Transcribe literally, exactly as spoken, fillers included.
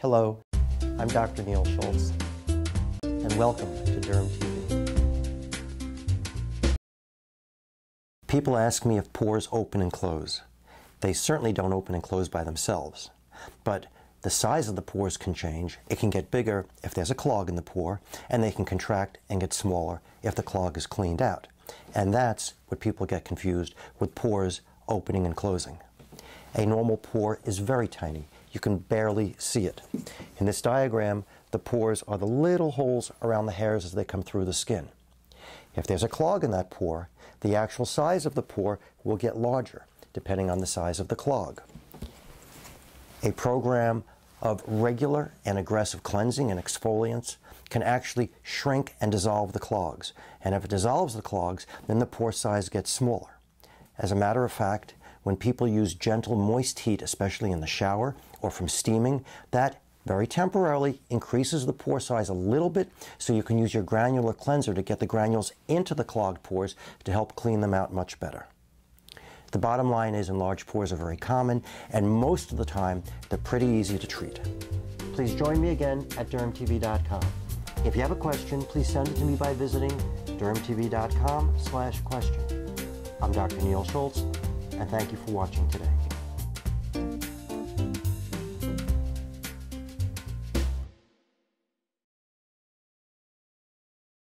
Hello, I'm Doctor Neil Schultz, and welcome to DermTV. People ask me if pores open and close. They certainly don't open and close by themselves, but the size of the pores can change. It can get bigger if there's a clog in the pore, and they can contract and get smaller if the clog is cleaned out. And that's what people get confused with pores opening and closing. A normal pore is very tiny. You can barely see it. In this diagram, the pores are the little holes around the hairs as they come through the skin. If there's a clog in that pore, the actual size of the pore will get larger, depending on the size of the clog. A program of regular and aggressive cleansing and exfoliants can actually shrink and dissolve the clogs. And if it dissolves the clogs, then the pore size gets smaller. As a matter of fact, when people use gentle, moist heat, especially in the shower or from steaming, that very temporarily increases the pore size a little bit, so you can use your granular cleanser to get the granules into the clogged pores to help clean them out much better. The bottom line is enlarged pores are very common, and most of the time, they're pretty easy to treat. Please join me again at derm T V dot com. If you have a question, please send it to me by visiting derm T V dot com slash question. I'm Doctor Neil Schultz, and thank you for watching today.